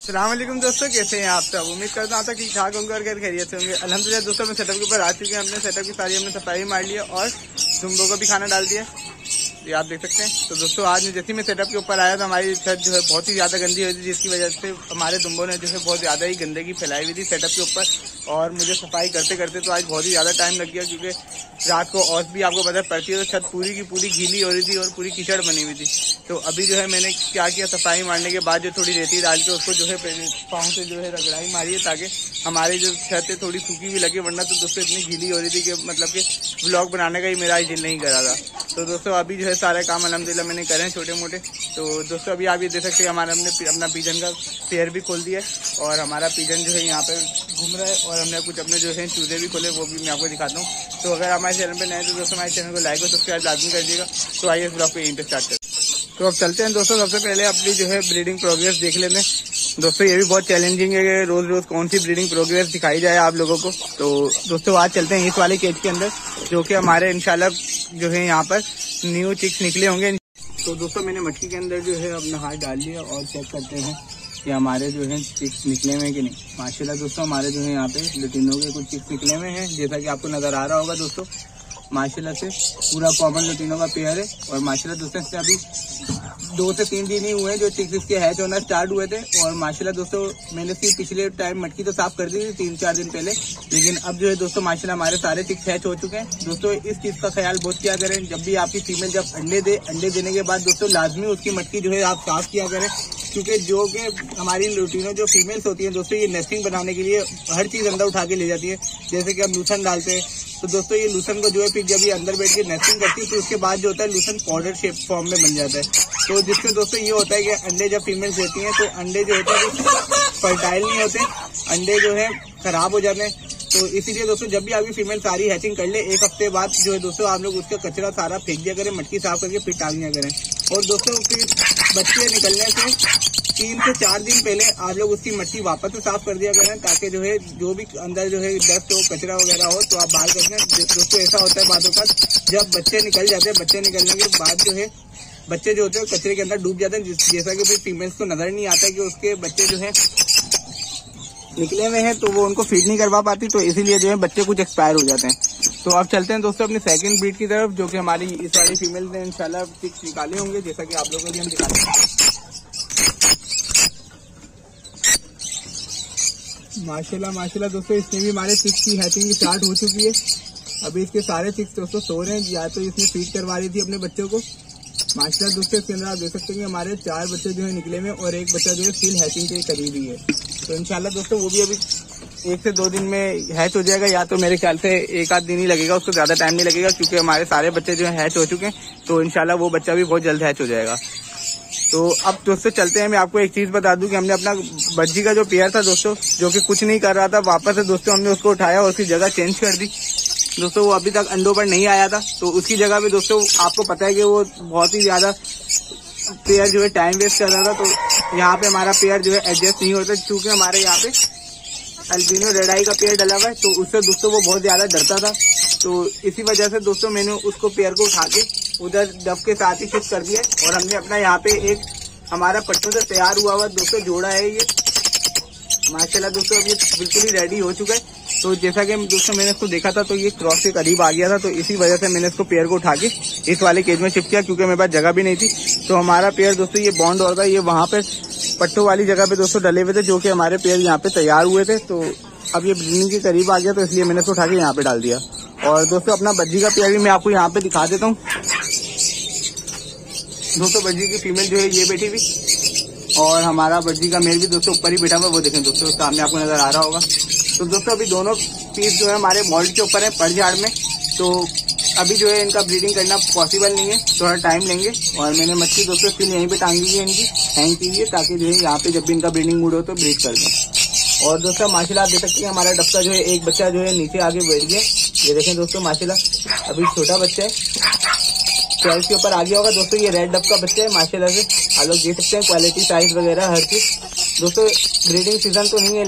अस्सलाम वालेकुम दोस्तों, कैसे हैं आप सब। उम्मीद करता हूँ ठीक ठाक होंगे और घर खैरियत से होंगे। अल्हम्दुलिल्लाह दोस्तों, मैं सेटअप के ऊपर आ चुके हैं। अपने सेटअप की सारी हमने सफाई मार ली है और दुम्बों को भी खाना डाल दिया, ये आप देख सकते हैं। तो दोस्तों आज जैसे मैं सेटअप के ऊपर आया था, हमारी छत जो है बहुत ही ज़्यादा गंदी हुई थी, जिसकी वजह से हमारे दुम्बों ने जो है बहुत ज़्यादा ही गंदगी फैलाई हुई थी सेटअप के ऊपर। और मुझे सफाई करते करते तो आज बहुत ही ज़्यादा टाइम लग गया, क्योंकि रात को औस भी आपको पता पड़ती है, तो छत पूरी की पूरी गीली हो रही थी और पूरी कीचड़ बनी हुई थी। तो अभी जो है मैंने क्या किया, सफाई मारने के बाद जो थोड़ी रेती डाल के उसको जो है पाँव से जो है रगड़ाई मारी है, ताकि हमारी जो छत है थोड़ी सूखी भी लगे। वरना तो दोस्तों इतनी गीली हो रही थी कि मतलब कि ब्लॉग बनाने का ही मेरा दिल नहीं करा था। तो दोस्तों अभी जो है सारे काम अल्हम्दुलिल्लाह मैंने करे हैं छोटे मोटे। तो दोस्तों अभी आप ये देख सकते हैं, हमारा हमने अपना पिजन का पेयर भी खोल दिया है और हमारा पिजन जो है यहाँ पे घूम रहा है। और हमने कुछ अपने जो है चूजे भी खोले, वो भी मैं आपको दिखाता हूँ। तो अगर हमारे चैनल पर नए तो दोस्तों हमारे चैनल को लाइक और सब्सक्राइब लाजमी कर दीजिएगा। तो आइए इस ब्लॉग को यहीं पे स्टार्ट करते हैं। तो अब चलते हैं दोस्तों, सबसे पहले अपनी जो है ब्रीडिंग प्रोग्रेस देख लेते हैं। दोस्तों ये भी बहुत चैलेंजिंग है कि रोज रोज कौन सी ब्रीडिंग प्रोग्रेस दिखाई जाए आप लोगों को। तो दोस्तों आज चलते हैं इस वाले केज के अंदर, जो कि हमारे इंशाल्लाह जो है यहाँ पर न्यू चिक्स निकले होंगे। तो दोस्तों मैंने मटकी के अंदर जो है अपना हाथ डाल लिया और चेक करते हैं कि हमारे जो है चिक्स निकले हुए हैं कि नहीं। माशाल्लाह दोस्तों हमारे जो है यहाँ पे लुटिनों के कुछ चिक्स निकले हुए हैं, जैसा कि आपको नजर आ रहा होगा दोस्तों। माशाल्लाह से पूरा कॉमन लुटिनों का पेयर है। और माशाल्लाह दोस्तों इससे अभी 2 से 3 दिन ही हुए हैं जो चिक्स इसके हैच होना स्टार्ट हुए थे। और माशाल्लाह दोस्तों मैंने सिर्फ पिछले टाइम मटकी तो साफ कर दी थी 3-4 दिन पहले, लेकिन अब जो है दोस्तों माशाल्लाह हमारे सारे चिक्स हैच हो चुके हैं। दोस्तों इस चीज का ख्याल बहुत किया करें, जब भी आपकी फीमेल जब अंडे देने के बाद दोस्तों लाजमी उसकी मटकी जो है आप साफ किया करें, क्योंकि जो कि हमारी लुटिनो जो फीमेल्स होती हैं दोस्तों, ये नेस्टिंग बनाने के लिए हर चीज अंदर उठा के ले जाती है। जैसे कि हम लूसन डालते हैं, तो दोस्तों ये लूसन को जो है फिर जब ये अंदर बैठ के नेस्टिंग करती है, तो उसके बाद जो होता है लूसन पाउडर शेप फॉर्म में बन जाता है। तो जिससे दोस्तों ये होता है कि अंडे जब फीमेल्स देती हैं तो अंडे जो होते हैं फर्टाइल नहीं होते, अंडे जो है खराब हो जाते हैं। तो इसीलिए दोस्तों जब भी आपकी फीमेल सारी हैचिंग कर ले, 1 हफ्ते बाद जो है दोस्तों आप लोग उसका कचरा सारा फेंक दिया करें, मटकी साफ करके फिर टांग दिया करें। और दोस्तों फिर बच्चे निकलने से 3 से 4 दिन पहले आप लोग उसकी मटकी वापस से साफ कर दिया करें, ताकि जो है जो भी अंदर जो है डस्ट हो, कचरा वगैरह हो तो आप बाहर कर दें। दोस्तों ऐसा होता है बातों का, जब बच्चे निकल जाते हैं, बच्चे निकलने के बाद जो है बच्चे जो होते हैं कचरे के अंदर डूब जाते हैं, जैसा कि फिर फीमेल्स को नजर नहीं आता कि उसके बच्चे जो है निकले हुए हैं, तो वो उनको फीड नहीं करवा पाती, तो इसीलिए जो है बच्चे कुछ एक्सपायर हो जाते हैं। तो अब चलते हैं दोस्तों अपनी सेकंड ब्रीड की तरफ, जो कि हमारी इस वाली फीमेल ने इंशाल्लाह चिक्स निकाले होंगे, जैसा कि आप लोगों को भी हम दिखाते हैं। माशाल्लाह दोस्तों इसमें भी हमारे चिक्स की हैचिंग स्टार्ट हो चुकी है। अभी इसके सारे चिक्स दोस्तों सो रहे हैं, या तो इसने फीड करवा रही थी अपने बच्चों को। माशाल्लाह दोस्तों इसके अंदर आप देख सकते हैं कि हमारे 4 बच्चे जो है निकले हुए और 1 बच्चा जो है स्टिल हैचिंग के करीब ही है। तो इंशाल्लाह दोस्तों वो भी अभी 1 से 2 दिन में हैच हो जाएगा, या तो मेरे ख्याल से 1 आध दिन ही लगेगा, उसको ज्यादा टाइम नहीं लगेगा, क्योंकि हमारे सारे बच्चे जो है हैच हो चुके हैं। तो इंशाल्लाह वो बच्चा भी बहुत जल्द हैच हो जाएगा। तो अब दोस्तों चलते हैं, मैं आपको एक चीज बता दूं कि हमने अपना बज्जी का जो पेयर था दोस्तों, जो कि कुछ नहीं कर रहा था, वापस से दोस्तों हमने उसको उठाया और उसकी जगह चेंज कर दी। दोस्तों वो अभी तक अंडों पर नहीं आया था, तो उसकी जगह पे दोस्तों आपको पता है कि वो बहुत ही ज्यादा पेयर जो है टाइम वेस्ट कर रहा था। तो यहाँ पे हमारा पेयर जो है एडजस्ट नहीं होता, क्योंकि हमारे यहाँ पे अल्बिनो रेड आई का पेयर डला हुआ है, तो उससे दोस्तों वो बहुत ज्यादा डरता था। तो इसी वजह से दोस्तों मैंने उसको पेयर को उठा के उधर डब के साथ ही शिफ्ट कर दिया, और हमने अपना यहाँ पे एक हमारा पट्टों से तैयार हुआ हुआ दोस्तों जोड़ा है ये। माशाल्लाह दोस्तों अब ये बिल्कुल ही रेडी हो चुका है। तो जैसा कि दोस्तों मैंने इसको देखा था, तो ये क्रॉस के करीब आ गया था, तो इसी वजह से मैंने इसको पेयर को उठा के इस वाले केज में शिफ्ट किया, क्योंकि मेरे पास जगह भी नहीं थी। तो हमारा पेयर दोस्तों ये बॉन्ड और था, ये वहां पे पट्टों वाली जगह पे दोस्तों डले हुए थे, जो कि हमारे पेयर यहाँ पे तैयार हुए थे। तो अब ये ब्रीडिंग के करीब आ गया, तो इसलिए मैंने इसको उठा के यहाँ पे डाल दिया। और दोस्तों अपना बज्जी का पेयर भी मैं आपको यहाँ पे दिखा देता हूँ। दोस्तों बज्जी की फीमेल जो है ये बैठी हुई, और हमारा बज्जी का मेल भी दोस्तों ऊपर ही बैठा हुआ, वो देखें दोस्तों सामने आपको नजर आ रहा होगा। तो दोस्तों अभी दोनों पीस जो है हमारे मोल्ड के ऊपर है पड़ झाड़ में, तो अभी जो है इनका ब्रीडिंग करना पॉसिबल नहीं है, थोड़ा टाइम लेंगे। और मैंने मच्छी दोस्तों स्टिल यहीं पे टांगी हुई है इनकी, हैंग की हुई है, ताकि जो है यहाँ पे जब भी इनका ब्रीडिंग मूड हो तो ब्रीड कर दें। और दोस्तों माशाल्लाह आप देख सकते हैं हमारा डबका जो है एक बच्चा जो है नीचे आगे बैठ गया, ये देखें दोस्तों माशाल्लाह अभी छोटा बच्चा है, 12 के ऊपर आ गया होगा दोस्तों। ये रेड डब का बच्चा है माशाल्लाह से, आप लोग देख सकते हैं क्वालिटी साइज वगैरह हर चीज। दोस्तों ब्रीडिंग सीजन तो नहीं है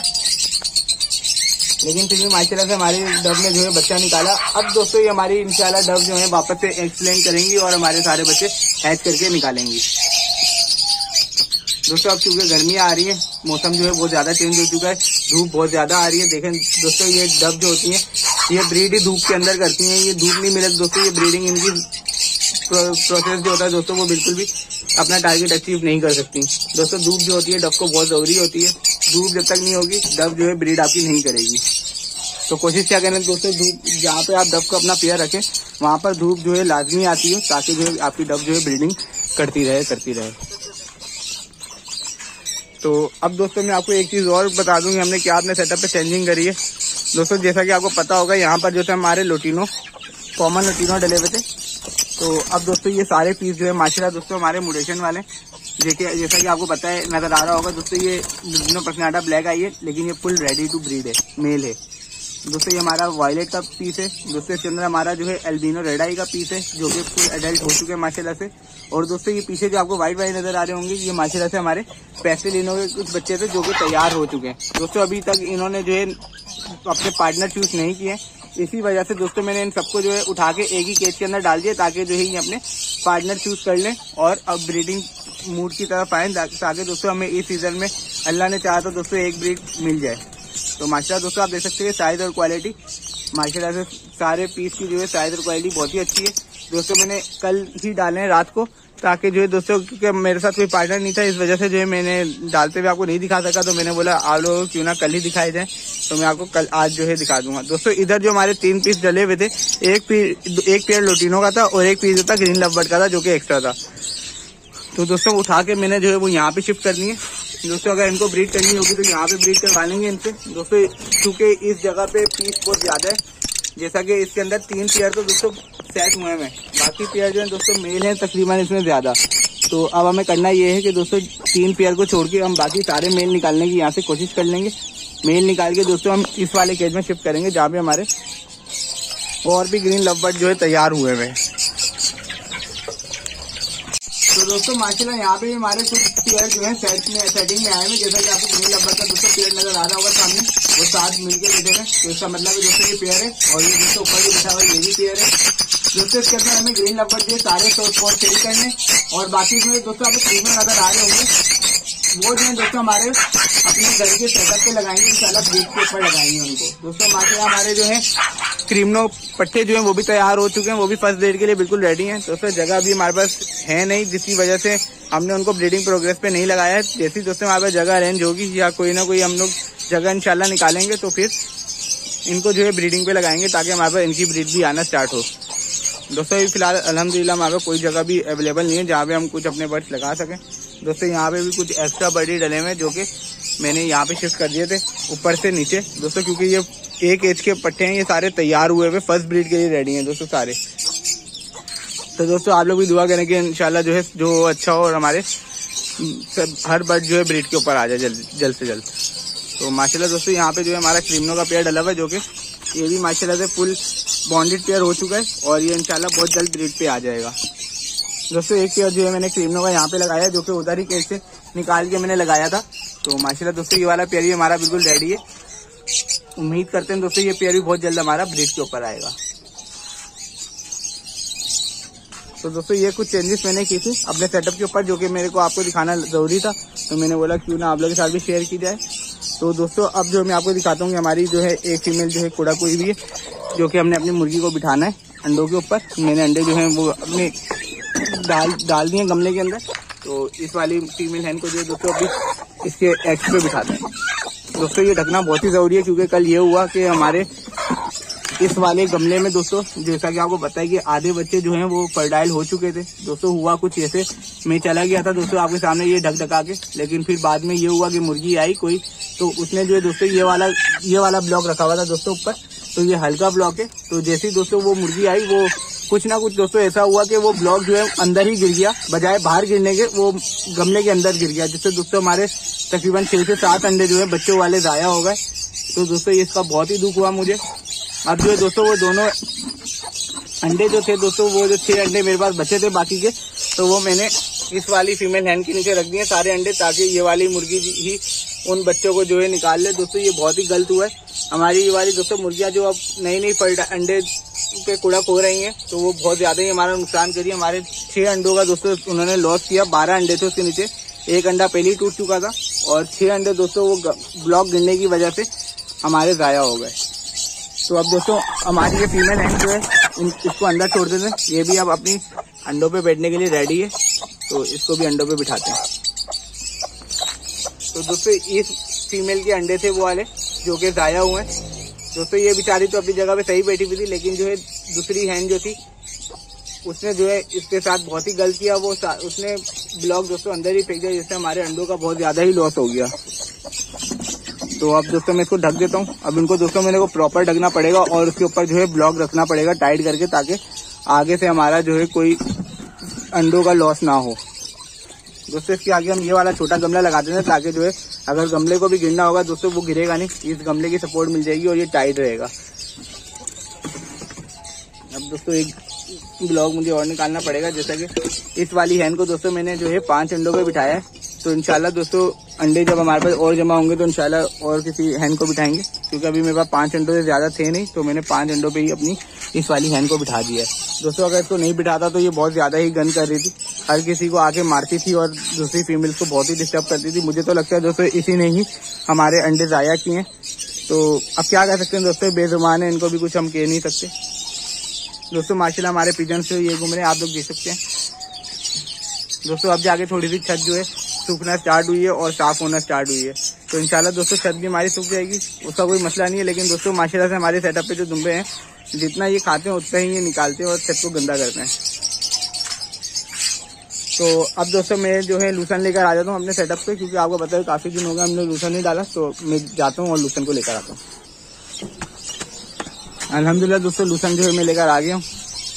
लेकिन फिर भी माशाल्लाह से हमारी डब ने जो है बच्चा निकाला। अब दोस्तों ये हमारी इंशाल्लाह डब जो है वापस से एक्सप्लेन करेंगी और हमारे सारे बच्चे हैच करके निकालेंगी। दोस्तों अब चूंकि गर्मियाँ आ रही है, मौसम जो है बहुत ज्यादा चेंज हो चुका है, धूप बहुत ज्यादा आ रही है। देखें दोस्तों ये डब जो होती है ये ब्रीड ही धूप के अंदर करती हैं। ये धूप नहीं मिले दोस्तों ये ब्रीडिंग इनकी प्रोसेस जो होता है दोस्तों वो बिल्कुल भी अपना टारगेट अचीव नहीं कर सकती। दोस्तों धूप जो होती है डब को बहुत जरूरी होती है। धूप जब तक नहीं होगी डब जो है ब्रीड आपकी नहीं करेगी। तो कोशिश क्या करें दोस्तों, धूप जहाँ पे आप डब को अपना पेयर रखें वहां पर धूप जो है लाजमी आती है, ताकि जो है आपकी डब जो है ब्रीडिंग करती रहे। तो अब दोस्तों मैं आपको एक चीज और बता दूं कि हमने क्या अपने सेटअप पे चेंजिंग करी है। दोस्तों जैसा कि आपको पता होगा यहाँ पर जो थे हमारे लोटिनो, कॉमन लोटिनो डले हुए थे। तो अब दोस्तों ये सारे पीस जो है माशाल्लाह दोस्तों हमारे म्यूटेशन वाले, जैसा कि आपको पता है नजर आ रहा होगा दोस्तों, ये लोटिनो पर्सनाटा ब्लैक आई है, लेकिन ये फुल रेडी टू ब्रीड है, मेल है। दोस्तों ये हमारा वायलेट का पीस है। दोस्तों इसके अंदर हमारा जो है एल्बिनो रेड आई का पीस है, जो कि फुल एडल्ट हो चुके हैं माशाल्लाह से। और दोस्तों ये पीछे जो आपको व्हाइट नजर आ रहे होंगे, ये माशाल्लाह से हमारे पेस्टेलिनो के कुछ बच्चे थे जो कि तैयार हो चुके हैं। दोस्तों अभी तक इन्होंने जो है अपने पार्टनर चूज नहीं किए, इसी वजह से दोस्तों मैंने इन सबको जो है उठा के एक ही केज के अंदर डाल दिया, ताकि जो है ये अपने पार्टनर चूज कर लें और अब ब्रीडिंग मूड की तरफ आए, ताकि दोस्तों हमें इस सीजन में अल्लाह ने चाहा तो दोस्तों एक ब्रीड मिल जाए। तो माशाल्लाह दोस्तों आप देख सकते हैं साइज और क्वालिटी माशाल्लाह से सारे पीस की जो है साइज और क्वालिटी बहुत ही अच्छी है। दोस्तों मैंने कल ही डाले हैं रात को, ताकि जो है दोस्तों क्योंकि मेरे साथ कोई पार्टनर नहीं था, इस वजह से जो है मैंने डालते हुए आपको नहीं दिखा सका। तो मैंने बोला आप लोग क्यों ना कल ही दिखाई जाए, तो मैं आपको कल आज जो है दिखा दूंगा। दोस्तों इधर जो हमारे 3 पीस डले हुए थे, एक पेयर लोटिनो का था और एक पीस था ग्रीन लव बर्ड का था, जो कि एक्स्ट्रा था। तो दोस्तों उठा के मैंने जो है वो यहाँ पे शिफ्ट करनी है। दोस्तों अगर इनको ब्रीड करनी होगी तो यहाँ पे ब्रीड करवा लेंगे इनसे। दोस्तों क्योंकि इस जगह पे पीस बहुत ज्यादा है, जैसा कि इसके अंदर 3 पेयर तो दोस्तों सेट हुए हैं, बाकी पेयर जो है दोस्तों मेल है तकरीबन इसमें ज्यादा। तो अब हमें करना ये है कि दोस्तों 3 पेयर को छोड़ के हम बाकी सारे मेल निकालने की यहाँ से कोशिश कर लेंगे। मेल निकाल के दोस्तों हम इस वाले केज में शिफ्ट करेंगे, जहाँ पे हमारे और भी ग्रीन लव बर्ड जो है तैयार हुए हैं। तो दोस्तों माशाल्लाह यहाँ पे हमारे कुछ पेयर जो है सेटिंग में आए हैं, जैसा कि आपको ग्रीन लव बर्ड का दोस्तों पेयर नजर आ रहा होगा सामने, वो 7 मिलकर बैठे हैं। तो इसका मतलब है दोस्तों ये पेयर है, और ये दोस्तों ऊपर जो बैठा हुआ ये भी पेयर है। दोस्तों इसके अंदर हमें ग्रीन लव बर्ड जो सारे स्पॉट सेल करने, और बाकी जो है दोस्तों आपको क्रीमो नजर आ रहे होंगे, वो जो है दोस्तों हमारे अपने घर के सेटअप पे लगाएंगे, इंशाल्लाह ब्रीड के ऊपर लगाएंगे उनको। दोस्तों माशाल्लाह हमारे जो है क्रीमनो पट्टे जो हैं वो भी तैयार हो चुके हैं, वो भी फर्स्ट ब्रीड के लिए बिल्कुल रेडी हैं। दोस्तों जगह अभी हमारे पास है नहीं, जिसकी वजह से हमने उनको ब्रीडिंग प्रोग्रेस पे नहीं लगाया है। जैसी दोस्तों हमारे पास जगह अरेंज होगी या कोई ना कोई हम लोग जगह इंशाल्लाह निकालेंगे, तो फिर इनको जो है ब्रीडिंग पे लगाएंगे, ताकि हमारे पास इनकी ब्रीड भी आना स्टार्ट हो। दोस्तों अभी फिलहाल अल्हम्दुलिल्लाह हमारे पास कोई जगह भी अवेलेबल नहीं है जहाँ पे हम कुछ अपने बर्ड्स लगा सकें। दोस्तों यहाँ पे भी कुछ एक्स्ट्रा बर्ड डले हुए हैं, जो कि मैंने यहाँ पे शिफ्ट कर दिए थे ऊपर से नीचे। दोस्तों क्योंकि ये एक एज के पट्टे हैं, ये सारे तैयार हुए हुए फर्स्ट ब्रीड के लिए रेडी हैं दोस्तों सारे। तो दोस्तों आप लोग भी दुआ करें कि इंशाल्लाह जो है जो अच्छा हो और हमारे हर बर्ड जो है ब्रीड के ऊपर आ जाए जल्द से जल्द। तो माशाल्लाह दोस्तों यहाँ पे जो है हमारा क्रीमनो का पेयर डला हुआ है, जो कि ये भी माशाल्लाह से फुल बॉन्डेड पेयर हो चुका है, और ये इंशाल्लाह बहुत जल्द ब्रीड पे आ जाएगा। दोस्तों एक पेयर जो है मैंने क्रीमनो का यहाँ पे लगाया, जो कि उधर ही केज से निकाल के मैंने लगाया था। तो माशाल्लाह दोस्तों ये वाला पेयर भी हमारा बिल्कुल रेडी है। उम्मीद करते हैं दोस्तों ये पेयर भी बहुत जल्द हमारा ब्रीड के ऊपर आएगा। तो दोस्तों ये कुछ चेंजेस मैंने की थी अपने सेटअप के ऊपर, जो कि मेरे को आपको दिखाना जरूरी था, तो मैंने बोला क्यों ना आप लोगों के साथ भी शेयर की जाए। तो दोस्तों अब जो मैं आपको दिखाता हूँ कि हमारी जो है एक फीमेल जो है कुड़ा कोई भी है, जो कि हमने अपनी मुर्गी को बिठाना है अंडों के ऊपर। मैंने अंडे जो है वो अपने डाल दिए गमले के अंदर। तो इस वाली फीमेल हैन को जो है दोस्तों अभी इसके एग्स पे बिठाते हैं। दोस्तों ये ढकना बहुत ही जरूरी है, क्योंकि कल ये हुआ कि हमारे इस वाले गमले में दोस्तों जैसा कि आपको पता है कि आधे बच्चे जो हैं वो फर्टाइल हो चुके थे। दोस्तों हुआ कुछ ऐसे, मैं चला गया था दोस्तों आपके सामने ये ढक ढका के, लेकिन फिर बाद में ये हुआ कि मुर्गी आई कोई, तो उसने जो है दोस्तों ये वाला ब्लॉक रखा हुआ था दोस्तों ऊपर, तो ये हल्का ब्लॉक है। तो जैसे ही दोस्तों वो मुर्गी आई, वो कुछ ना कुछ दोस्तों ऐसा हुआ कि वो ब्लॉक जो है अंदर ही गिर गया, बजाय बाहर गिरने के वो गमले के अंदर गिर गया, जिससे दोस्तों हमारे तकरीबन 6 से 7 अंडे जो है बच्चों वाले जाया हो गए। तो दोस्तों इसका बहुत ही दुख हुआ मुझे। अब जो है दोस्तों वो दोनों अंडे जो थे दोस्तों, वो जो 6 अंडे मेरे पास बचे थे बाकी के, तो वो मैंने इस वाली फीमेल हैन के नीचे रख दिए सारे अंडे, ताकि ये वाली मुर्गी ही उन बच्चों को जो है निकाल ले। दोस्तों ये बहुत ही गलत हुआ है। हमारी ये वाली दोस्तों मुर्गियां जो अब नई अंडे के कुड़ा खो रही हैं, तो वो बहुत ज्यादा ही हमारा नुकसान करी। हमारे 6 अंडों का दोस्तों उन्होंने लॉस किया, 12 अंडे थे उसके नीचे, एक अंडा पहले ही टूट चुका था और 6 अंडे दोस्तों वो ब्लॉक गिरने की वजह से हमारे ज़ाया हो गए। तो अब दोस्तों हमारी ये फीमेल हैन जो है इसको अंडा छोड़ देते हैं। ये भी अब अपनी अंडों पे बैठने के लिए रेडी है, तो इसको भी अंडों पे बिठाते हैं। तो दोस्तों इस फीमेल के अंडे थे वो वाले जो कि ज़ाया हुए हैं। दोस्तों ये बेचारी तो अपनी जगह पे सही बैठी हुई थी, लेकिन जो है दूसरी हैन जो थी उसने जो है इसके साथ बहुत ही गलत किया। वो उसने ब्लॉक दोस्तों अंदर ही फेंक दिया, जिससे हमारे अंडों का बहुत ज़्यादा ही लॉस हो गया। तो अब दोस्तों मैं इसको ढक देता हूँ। अब इनको दोस्तों मेरे को प्रॉपर ढकना पड़ेगा और उसके ऊपर जो है ब्लॉक रखना पड़ेगा टाइट करके, ताकि आगे से हमारा जो है कोई अंडों का लॉस ना हो। दोस्तों इसके आगे हम ये वाला छोटा गमला लगाते हैं, ताकि जो है अगर गमले को भी गिरना होगा दोस्तों वो गिरेगा नहीं, इस गमले की सपोर्ट मिल जाएगी और ये टाइट रहेगा। अब दोस्तों एक ब्लॉक मुझे और निकालना पड़ेगा, जैसा कि इस वाली हैन को दोस्तों मैंने जो है 5 अंडों पे बिठाया है। तो इंशाल्लाह दोस्तों अंडे जब हमारे पास और जमा होंगे तो इंशाल्लाह और किसी हैन को बिठाएंगे, क्योंकि अभी मेरे पास 5 अंडों से ज़्यादा थे नहीं, तो मैंने 5 अंडों पे ही अपनी इस वाली हैन को बिठा दिया है। दोस्तों अगर इसको नहीं बिठाता तो ये बहुत ज़्यादा ही गन कर रही थी, हर किसी को आके मारती थी और दूसरी फीमेल्स को बहुत ही डिस्टर्ब करती थी। मुझे तो लगता है दोस्तों इसी ने ही हमारे अंडे ज़ाया किए हैं। तो अब क्या कर सकते हैं दोस्तों, बेजुबान है, इनको भी कुछ हम कह नहीं सकते। दोस्तों माशाल्लाह हमारे पिजन से ये घूम रहे हैं, आप लोग देख सकते हैं। दोस्तों अब जाके थोड़ी सी छत जो है सूखना स्टार्ट हुई है और साफ होना स्टार्ट हुई है। तो इंशाल्लाह दोस्तों छत भी हमारी सूख जाएगी, उसका कोई मसला नहीं है। लेकिन दोस्तों माशाल्लाह से हमारे सेटअप पे जो दुम्बे हैं, जितना ये खाते हैं उतना ही ये निकालते हैं और छत को गंदा करते हैं। तो अब दोस्तों मैं जो है लूसन लेकर आ जाता हूँ अपने सेटअप पे, क्योंकि आपको पता है काफ़ी दिन हो गए हमने लूसन नहीं डाला। तो मैं जाता हूँ और लूसन को लेकर आता हूँ। अल्हम्दुलिल्लाह दोस्तों लूसन जो है मैं लेकर आ गया हूँ।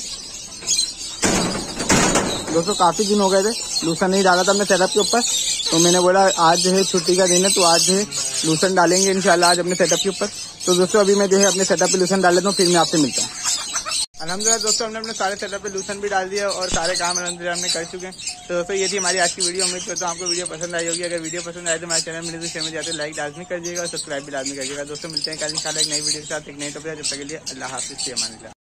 दोस्तों काफ़ी दिन हो गए थे लूसन नहीं डाला था अपने सेटअप के ऊपर, तो मैंने बोला आज जो है छुट्टी का दिन है, तो आज जो है लूसन डालेंगे इंशाल्लाह आज अपने सेटअप के ऊपर। तो दोस्तों अभी मैं जो है अपने सेटअप पे लूसन डाल लेता हूँ, फिर मैं आपसे मिलता हूँ। अल्हम्दुलिल्लाह दोस्तों हमने अपने सारे सेटअप पे लूसन भी डाल दिया और सारे काम अल्हम्दुलिल्लाह हमने कर चुके हैं। तो दोस्तों ये थी हमारी आज की वीडियो। उम्मीद करता हूँ आपको वीडियो पसंद आई होगी। अगर वीडियो पसंद आए तो हमारे चैनल में शेयर में जाते लाइक लाजमी कर दीजिएगा और सब्सक्राइब भी लाजमी करिएगा। दोस्तों मिलते हैं कल इंशाल्लाह एक नई वीडियो के साथ, एक नई टॉपिक। जब तक के लिए अल्लाह हाफिज़।